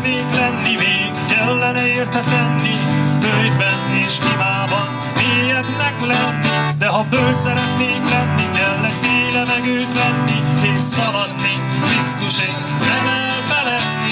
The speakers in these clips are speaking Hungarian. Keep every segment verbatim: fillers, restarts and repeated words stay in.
szeretnék lenni, még kellene érte tenni, bőjtben és imában mélyebbnek lenni. De ha bölcs szeretnék lenni, kellek téle meg őt venni, és szaladni Krisztusért, nem elfeledni.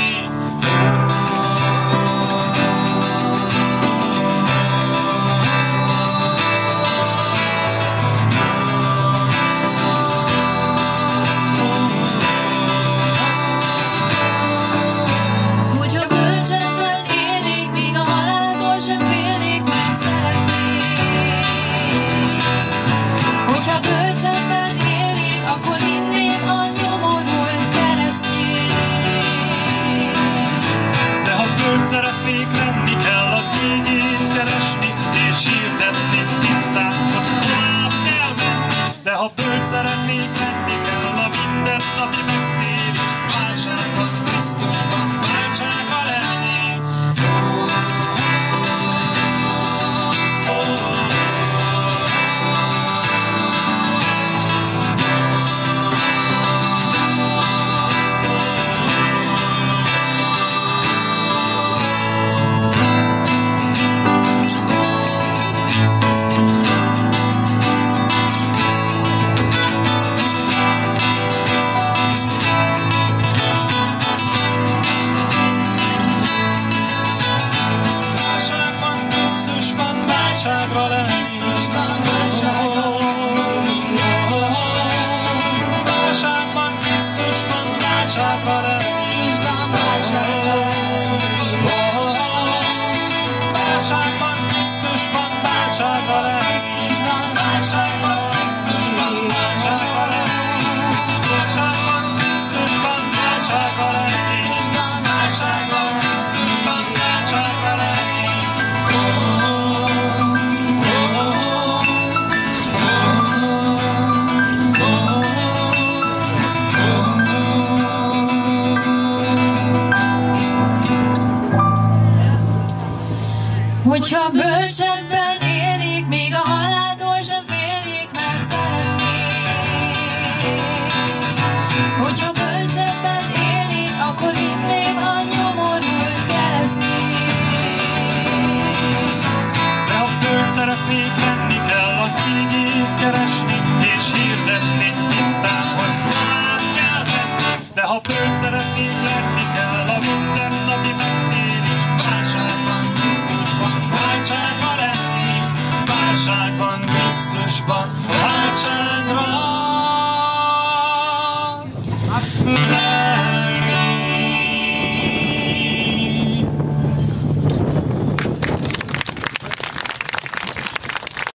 Szeretnék lenni, kell az ígét keresni, és hirdetni tisztán, hogy tovább kell menni. De ha bölcs szeretnék lenni, kell a mindennapi megtérés, válságban, Krisztusban, váltsága lenni. Váltságra lenni. Válságban, Krisztusban, váltságra lenni. Válságban, Krisztusban, váltságra lenni. Válságban, Krisztusban, váltságra lenni. Válságban, Krisztusban, váltságra lenni. Válságban, Krisztusban, váltságra lenni. Hogyha bölcsebben élnék, még a haláltól sem félnék, mert szeretnék. Hogyha bölcsebben élnék, akkor hinném a nyomorult keresztjét. De ha bölcs szeretnék lenni, kell az ígét keresni, és hirdetni tisztán, hogy tovább kell tenni. De ha bölcs szeretnék lenni, kell a mindennapi megtérés, válságban, Krisztusban, váltságra lenni. Válságban, Krisztusban, váltságra.